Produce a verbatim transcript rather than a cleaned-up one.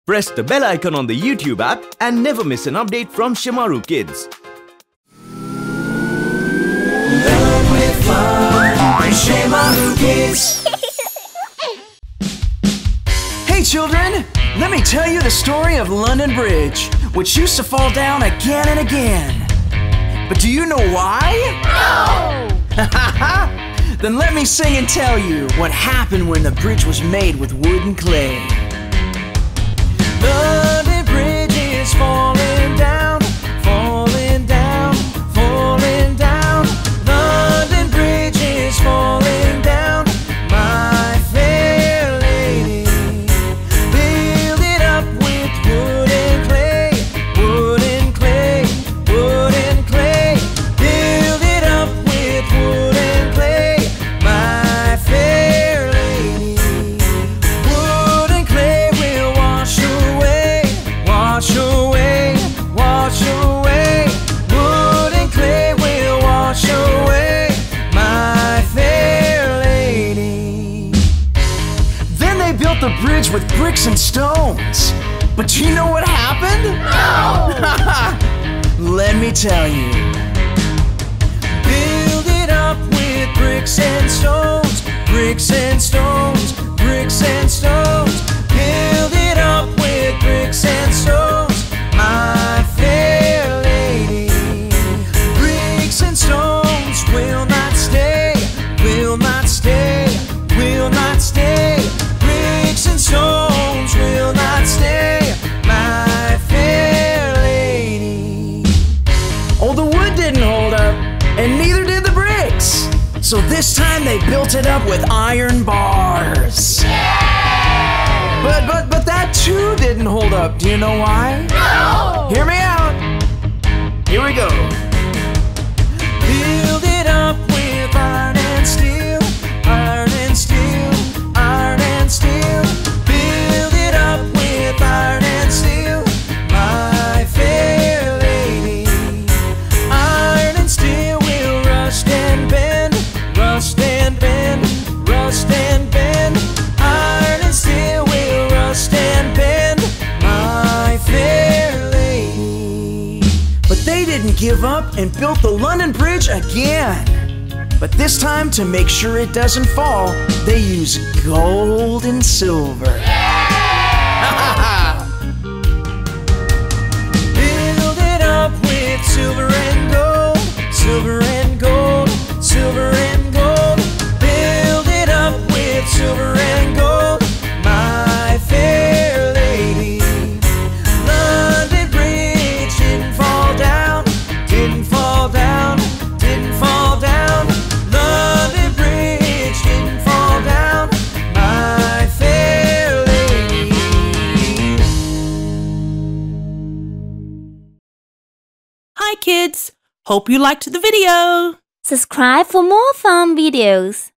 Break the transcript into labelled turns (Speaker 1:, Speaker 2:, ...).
Speaker 1: Press the bell icon on the YouTube app and never miss an update from Shemaroo Kids.
Speaker 2: Learn with fun, Shemaroo Kids. Hey children, let me tell you the story of London Bridge, which used to fall down again and again. But do you know why? No! Then let me sing and tell you what happened when the bridge was made with wood and clay. London Bridge is falling down, falling down, falling down. London Bridge is falling down, my fair lady. Build it up with wood and clay, wood and clay, wood and clay. Build it up with wood and clay, my fair lady. Wood and clay will wash away, wash away, wash away. Wood and clay will wash away, my fair lady. Then they built the bridge with bricks and stones. But do you know what happened? No! Let me tell you. Build it up with bricks and stones, bricks and stones, bricks and stones. Build it up with bricks and stones, my fair lady. Bricks and stones will not stay, will not stay, will not stay. Bricks and stones will not stay, my fair lady. Oh, the wood didn't hold up, and neither did the bricks. So this time they built it up with iron bars. But, but, but that too didn't hold up. Do you know why? No! Hear me out. Here we go. Build it up with iron and steel, iron and steel, iron and steel. Build it up with iron and steel, my fair lady. Iron and steel will rust and bend, rust and bend, rust and bend. Iron and steel will rust and bend, my fair lady. But they didn't give up and built the London Bridge again. But this time, to make sure it doesn't fall, they use gold and silver. Build it up with silver and gold, silver and gold, silver and gold. Build it up with silver and gold, my fair lady. London Bridge didn't fall down, didn't fall down, didn't fall down. London Bridge didn't fall down, my fair lady.
Speaker 3: Hi kids! Hope you liked the video!
Speaker 4: Subscribe for more fun videos.